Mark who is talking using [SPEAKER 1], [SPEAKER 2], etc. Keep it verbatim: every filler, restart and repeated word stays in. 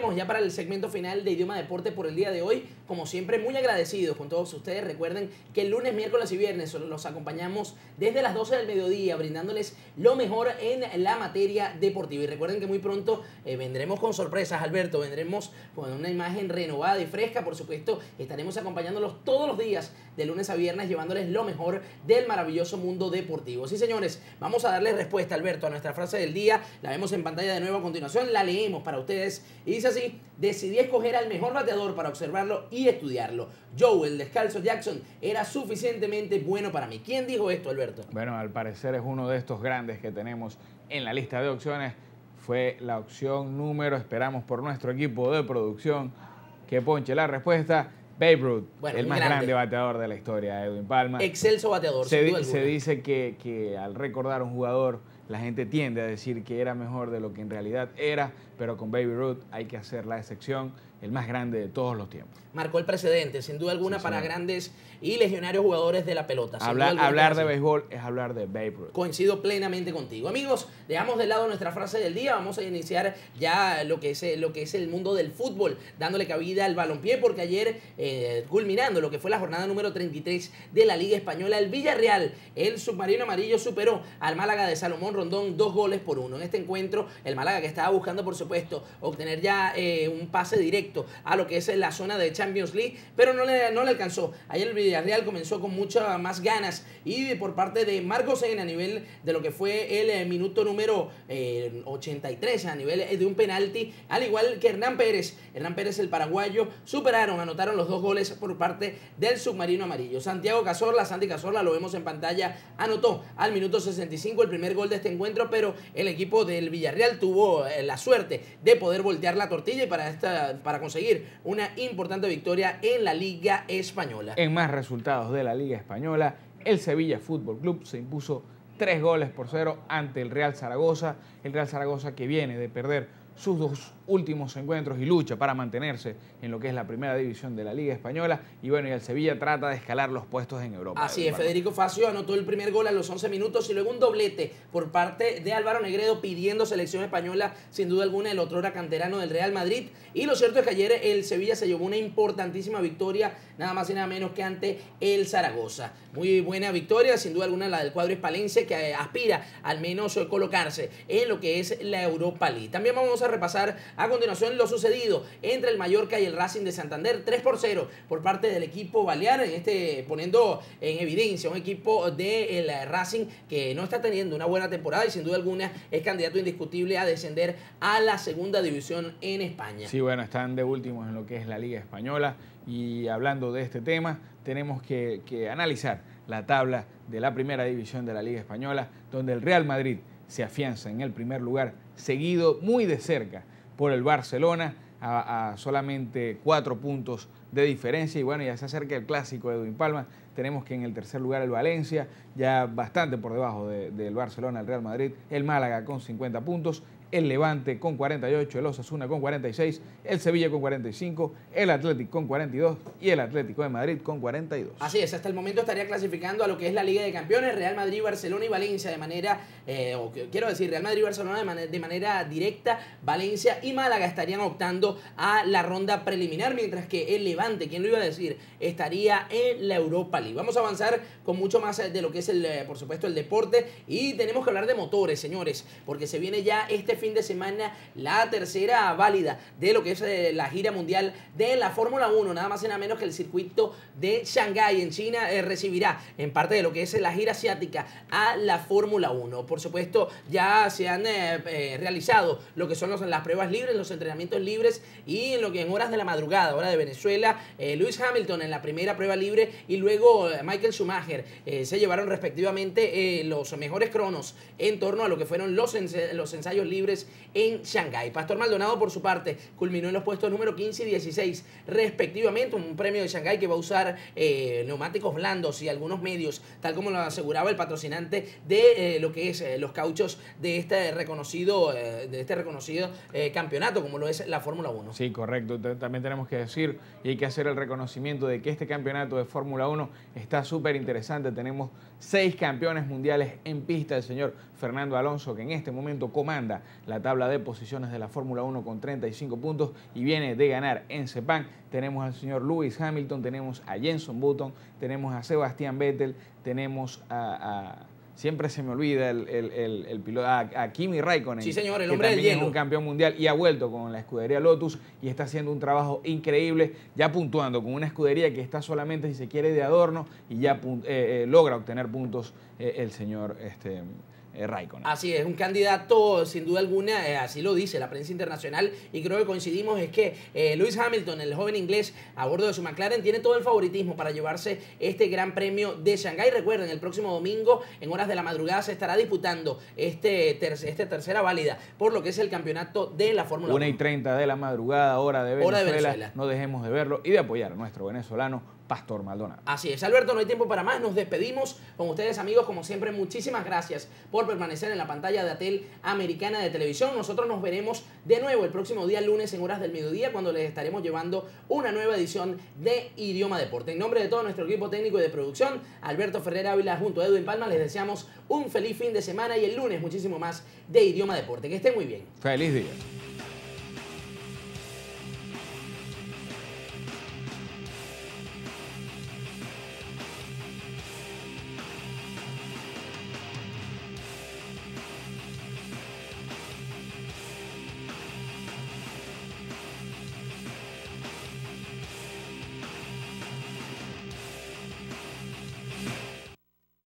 [SPEAKER 1] volvemos ya para el segmento final de Idioma Deporte por el día de hoy. Como siempre, muy agradecidos con todos ustedes. Recuerden que el lunes, miércoles y viernes los acompañamos desde las doce del mediodía, brindándoles lo mejor en la materia deportiva. Y recuerden que muy pronto eh, vendremos con sorpresas, Alberto. Vendremos con una imagen renovada y fresca. Por supuesto, estaremos acompañándolos todos los días, de lunes a viernes, llevándoles lo mejor del maravilloso mundo deportivo. Sí, señores, vamos a darle respuesta, Alberto, a nuestra frase del día. La vemos en pantalla de nuevo a continuación. La leemos para ustedes. Y dice así: decidí escoger al mejor bateador para observarlo y estudiarlo. Joe, el descalzo Jackson, era suficientemente bueno para mí. ¿Quién dijo esto, Alberto?
[SPEAKER 2] Bueno, al parecer es uno de estos grandes que tenemos en la lista de opciones. Fue la opción número, esperamos por nuestro equipo de producción que ponche la respuesta. Babe Ruth, bueno, el más grande. grande bateador de la historia, Edwin Palma.
[SPEAKER 1] Excelso bateador,
[SPEAKER 2] se,
[SPEAKER 1] sin duda
[SPEAKER 2] se dice que, que al recordar a un jugador, la gente tiende a decir que era mejor de lo que en realidad era, pero con Babe Ruth hay que hacer la excepción, el más grande de todos los tiempos.
[SPEAKER 1] Marcó el precedente, sin duda alguna, sí, para grandes y legionarios jugadores de la pelota.
[SPEAKER 2] Hablar, hablar de béisbol es hablar de Babe Ruth.
[SPEAKER 1] Coincido plenamente contigo. Amigos, dejamos de lado nuestra frase del día. Vamos a iniciar ya lo que es, lo que es el mundo del fútbol, dándole cabida al balompié, porque ayer, eh, culminando lo que fue la jornada número treinta y tres de la Liga Española, el Villarreal, el submarino amarillo, superó al Málaga de Salomón Rondón dos goles por uno. En este encuentro, el Málaga, que estaba buscando, por supuesto, obtener ya eh, un pase directo a lo que es la zona de Champions League, pero no le, no le alcanzó. Ayer el Villarreal comenzó con muchas más ganas y por parte de Marcos en a nivel de lo que fue el eh, minuto número eh, ochenta y tres, a nivel de un penalti, al igual que Hernán Pérez. Hernán Pérez, el paraguayo, superaron, anotaron los dos goles por parte del submarino amarillo. Santiago Cazorla, Santi Cazorla, lo vemos en pantalla, anotó al minuto sesenta y cinco el primer gol de este encuentro, pero el equipo del Villarreal tuvo eh, la suerte de poder voltear la tortilla y para, esta, para conseguir una importante victoria en la Liga Española.
[SPEAKER 2] En más resultados de la Liga Española, el Sevilla Fútbol Club se impuso tres goles por cero ante el Real Zaragoza. El Real Zaragoza, que viene de perder sus dos últimos encuentros y lucha para mantenerse en lo que es la primera división de la Liga Española. Y bueno, y el Sevilla trata de escalar los puestos en Europa.
[SPEAKER 1] Así es, Federico Facio anotó el primer gol a los once minutos y luego un doblete por parte de Álvaro Negredo pidiendo selección española, sin duda alguna, el otrora canterano del Real Madrid. Y lo cierto es que ayer el Sevilla se llevó una importantísima victoria, nada más y nada menos que ante el Zaragoza. Muy buena victoria, sin duda alguna, la del cuadro hispalense, que aspira al menos a colocarse en lo que es la Europa League. También vamos a repasar a continuación lo sucedido entre el Mallorca y el Racing de Santander, tres por cero por parte del equipo balear, en este, poniendo en evidencia un equipo del Racing que no está teniendo una buena temporada y sin duda alguna es candidato indiscutible a descender a la segunda división en España.
[SPEAKER 2] Sí, bueno, están de últimos en lo que es la Liga Española y hablando de este tema tenemos que, que analizar la tabla de la primera división de la Liga Española, donde el Real Madrid se afianza en el primer lugar, seguido muy de cerca por el Barcelona, a, a solamente cuatro puntos de diferencia. Y bueno, ya se acerca el clásico de Edwin Palma. Tenemos que en el tercer lugar el Valencia, ya bastante por debajo de, del Barcelona, el Real Madrid, el Málaga con cincuenta puntos, el Levante con cuarenta y ocho, el Osasuna con cuarenta y seis, el Sevilla con cuarenta y cinco, el Atlético con cuarenta y dos y el Atlético de Madrid con cuarenta y dos.
[SPEAKER 1] Así es, hasta el momento estaría clasificando a lo que es la Liga de Campeones, Real Madrid, Barcelona y Valencia de manera, eh, o quiero decir, Real Madrid y Barcelona de, man de manera directa, Valencia y Málaga estarían optando a la ronda preliminar, mientras que el Levante, ¿quién lo iba a decir?, estaría en la Europa League. Vamos a avanzar con mucho más de lo que es, el, por supuesto, el deporte y tenemos que hablar de motores, señores, porque se viene ya este fin de semana la tercera válida de lo que es eh, la gira mundial de la Fórmula uno, nada más y nada menos que el circuito de Shanghái en China eh, recibirá en parte de lo que es la gira asiática a la Fórmula uno. Por supuesto, ya se han eh, eh, realizado lo que son los, las pruebas libres, los entrenamientos libres y en lo que en horas de la madrugada, hora de Venezuela, eh, Lewis Hamilton en la primera prueba libre y luego eh, Michael Schumacher eh, se llevaron respectivamente eh, los mejores cronos en torno a lo que fueron los, ens los ensayos libres en Shanghái. Pastor Maldonado, por su parte, culminó en los puestos número quince y dieciséis respectivamente, un premio de Shanghái que va a usar eh, neumáticos blandos y algunos medios, tal como lo aseguraba el patrocinante de eh, lo que es eh, los cauchos de este reconocido, eh, de este reconocido eh, campeonato, como lo es la Fórmula uno.
[SPEAKER 2] Sí, correcto. También tenemos que decir y hay que hacer el reconocimiento de que este campeonato de Fórmula uno está súper interesante. Tenemos seis campeones mundiales en pista, el señor Fernando Alonso, que en este momento comanda la tabla de posiciones de la Fórmula uno con treinta y cinco puntos y viene de ganar en Sepang. Tenemos al señor Lewis Hamilton, tenemos a Jenson Button, tenemos a Sebastián Vettel, tenemos a... a siempre se me olvida el, el, el, el piloto, a, a Kimi Raikkonen,
[SPEAKER 1] sí, señor, el
[SPEAKER 2] que
[SPEAKER 1] hombre
[SPEAKER 2] también
[SPEAKER 1] del
[SPEAKER 2] es
[SPEAKER 1] hielo.
[SPEAKER 2] un campeón mundial y ha vuelto con la escudería Lotus y está haciendo un trabajo increíble, ya puntuando con una escudería que está solamente, si se quiere, de adorno y ya eh, eh, logra obtener puntos eh, el señor este, eh, Raikkonen.
[SPEAKER 1] Así es, un candidato sin duda alguna, eh, así lo dice la prensa internacional y creo que coincidimos, es que eh, Lewis Hamilton, el joven inglés a bordo de su McLaren, tiene todo el favoritismo para llevarse este gran premio de Shanghái. Recuerden, el próximo domingo en horas de la madrugada se estará disputando este, ter este tercera válida por lo que es el campeonato de la Fórmula uno.
[SPEAKER 2] una y treinta de la madrugada, hora de Venezuela.
[SPEAKER 1] Hora de Venezuela.
[SPEAKER 2] No dejemos de verlo y de apoyar a nuestro venezolano Pastor Maldonado.
[SPEAKER 1] Así es, Alberto, no hay tiempo para más, nos despedimos con ustedes, amigos, como siempre, muchísimas gracias por permanecer en la pantalla de Atel Americana de Televisión. Nosotros nos veremos de nuevo el próximo día lunes en horas del mediodía, cuando les estaremos llevando una nueva edición de Idioma Deporte. En nombre de todo nuestro equipo técnico y de producción, Alberto Ferrer Ávila junto a Edwin Palma, les deseamos un feliz fin de semana y el lunes muchísimo más de Idioma Deporte. Que estén muy bien.
[SPEAKER 2] Feliz día.